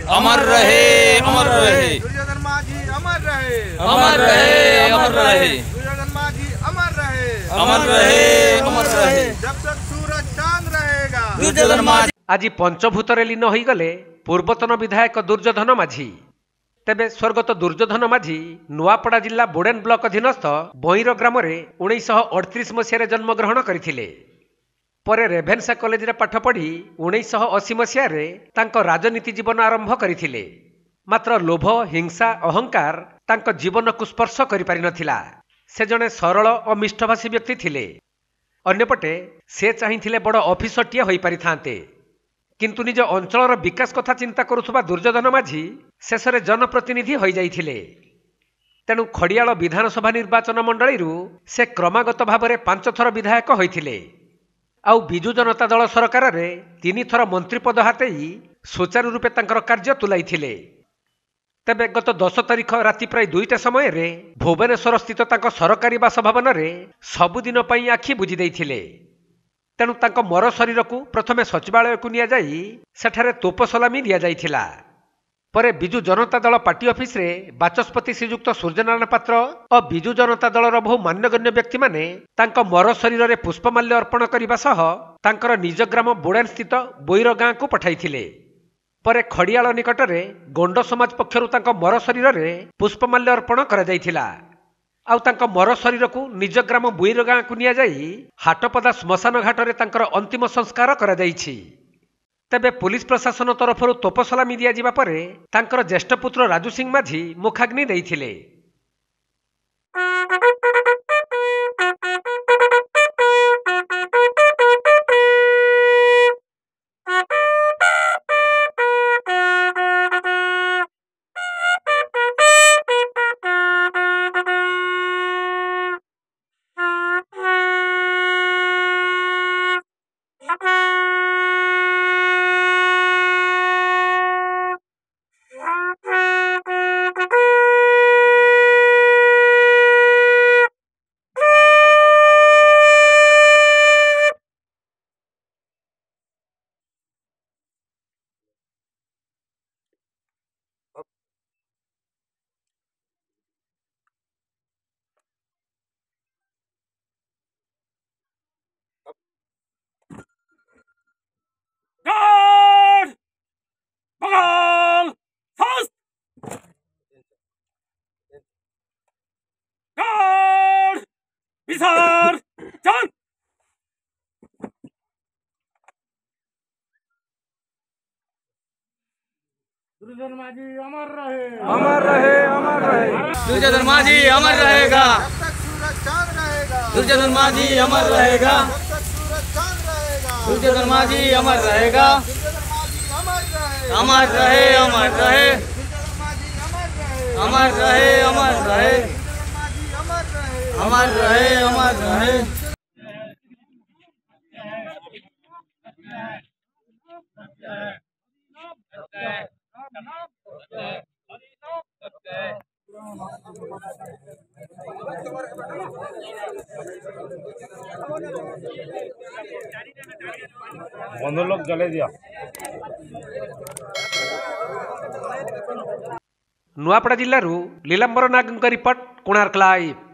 अमर रहे अमर रहे। दुर्योधन माझी अमर रहे अमर रहे अमर रहे। दुर्योधन माझी अमर रहे अमर रहे अमर रहे। जब तक सूरज चांद रहेगा। दुर्योधन माझी आज पंचभूतरे लीन हो गले पूर्वतन विधायक दुर्योधन माझी। तेबे स्वर्गत दुर्योधन माझी नुआपड़ा जिला बोडेन ब्लॉक अधीनस्थ बईर ग्राम 1938 मसीह जन्मग्रहण करथिले। परे रेभेन्सा कॉलेज रे पाठ पढ़ी 1980 मसीह तांको राजनीति जीवन आरंभ करथिले। मात्र लोभ हिंसा अहंकार तांको जीवन को स्पर्श करि पारि नथिला। से जणे सरल और मिष्ठभाषी व्यक्ति थिले। अन्यपटे से चाहिथिले बड़ ऑफिसरटिए होई पारि थांते, किंतु निज अंचलर विकास कथा चिंता करुथुबा दुर्योधन माझी शेषरे जनप्रतिनिधि होई जाइथिले। तेणु खड़ियाल विधानसभा निर्वाचन मंडली से क्रमागत भाव में 5 थर विधायक होइथिले। आउ बिजु जनता दल सरकार रे 3 थर मंत्री पद हातेई सुचारू रूपे तांकर कार्य तुलाइथिले। तेबे गत 10 तारिख राति प्राय 2टा समय रे भुवनेश्वर स्थित तांको सरकारी बासभवन रे सबुदिन पई आखि बुझी दैथिले। तेणु तांको मर शरीर को प्रथमे सचिवालय को निया जाई सेठारे तोप सलामी दिया जाइथिला। परे बिजु जनता दल पार्टी ऑफिस रे बाचस्पति श्रीयुक्त सूर्यनारायण पात्र और बिजु जनता दलर बहु मान्यगण्य व्यक्ति माने तांको मर शरीर रे पुष्पमाल्य अर्पण करबा सह तांकर निज ग्राम बोडेन स्थित बोईर गाँ को पठाइथिले। परे खड़ियाल निकट रे गोंड समाज पक्षरु तांको मर शरीर रे पुष्पमाल्य अर्पण करा जाइथिला। आउ तांको मर शरीर को निज ग्राम बोईर गाँ को निया जाई हाटपदा श्मशान घाट रे तांकर अंतिम संस्कार करा जाइछि। तेबे पुलिस प्रशासन तरफ तोप सलामी दिया जिबा परे तांकर ज्येष्ठ पुत्र राजू सिंह माझी मुखाग्नि दैथिले। दुर्योधन माझी अमर रहे अमर रहे अमर रहे। दुर्योधन माझी अमर रहेगा। जब तक सूरज चांद रहेगा। दुर्योधन माझी अमर रहेगा। जब तक सूरज चांद रहेगा। दुर्योधन माझी अमर रहेगा। दुर्योधन माझी अमर रहे अमर रहे अमर रहे। दुर्योधन माझी अमर रहे अमर रहे अमर रहे। दुर्योधन माझी अमर रहे अमर रहे अमर रहे। बंधु लोग जले दिया। नुआपड़ा जिल्लारू लीलांबर नागଙ୍କ रिपोर्ट कोणार्क लाइव।